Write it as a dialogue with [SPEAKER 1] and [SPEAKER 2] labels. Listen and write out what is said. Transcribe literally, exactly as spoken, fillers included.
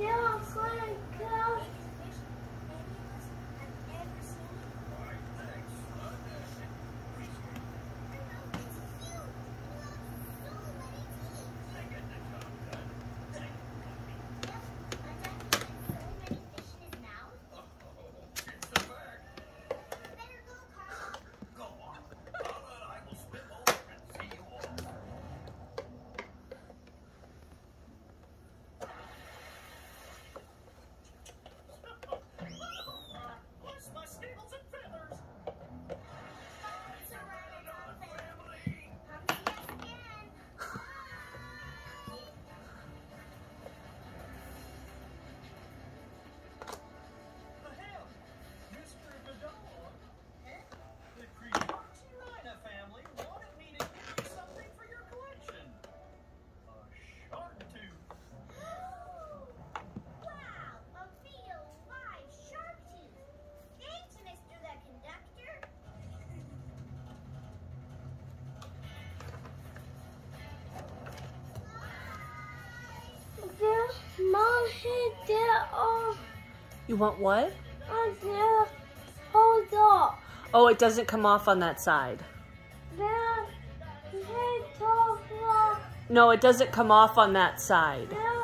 [SPEAKER 1] Yeah, flying cows. Mom, she did off.
[SPEAKER 2] You want what?
[SPEAKER 1] I did hold up.
[SPEAKER 2] Oh, it doesn't come off on that side.
[SPEAKER 1] Then she told her.
[SPEAKER 2] No, it doesn't come off on that side.
[SPEAKER 1] Then